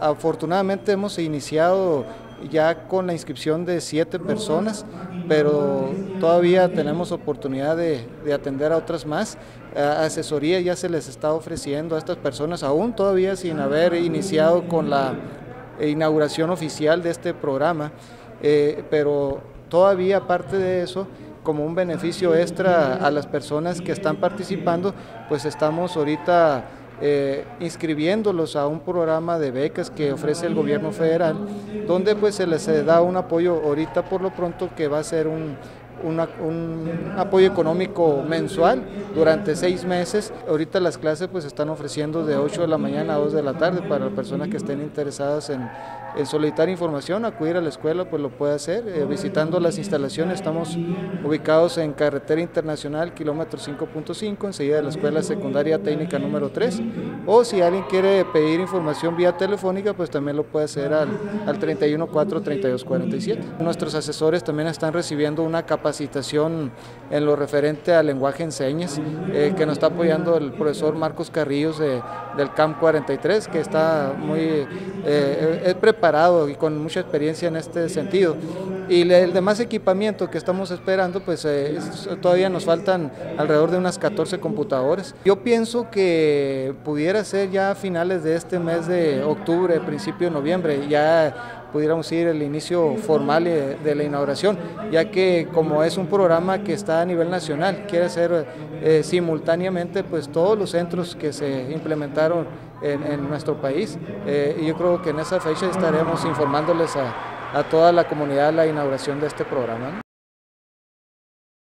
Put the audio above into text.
Afortunadamente hemos iniciado ya con la inscripción de 7 personas, pero todavía tenemos oportunidad de atender a otras más. Asesoría ya se les está ofreciendo a estas personas, aún todavía sin haber iniciado con la inauguración oficial de este programa, pero todavía aparte de eso, como un beneficio extra a las personas que están participando, pues estamos ahorita inscribiéndolos a un programa de becas que ofrece el gobierno federal, donde pues se les da un apoyo ahorita por lo pronto que va a ser un apoyo económico mensual durante 6 meses. Ahorita las clases pues están ofreciendo de 8 de la mañana a 2 de la tarde para las personas que estén interesadas en solicitar información, acudir a la escuela, pues lo puede hacer visitando las instalaciones. Estamos ubicados en Carretera Internacional, kilómetro 5.5, enseguida de la Escuela Secundaria Técnica número 3, o si alguien quiere pedir información vía telefónica, pues también lo puede hacer al 31 4 32 47. Nuestros asesores también están recibiendo una capacitación en lo referente al lenguaje en señas, que nos está apoyando el profesor Marcos Carrillos del CAM 43, que está muy preparado y con mucha experiencia en este sentido. Y el demás equipamiento que estamos esperando, pues todavía nos faltan alrededor de unas 14 computadoras. Yo pienso que pudiera ser ya a finales de este mes de octubre, principio de noviembre, ya pudiéramos ir el inicio formal de la inauguración, ya que como es un programa que está a nivel nacional, quiere hacer simultáneamente pues todos los centros que se implementaron en nuestro país, y yo creo que en esa fecha estaremos informándoles a toda la comunidad la inauguración de este programa, ¿no?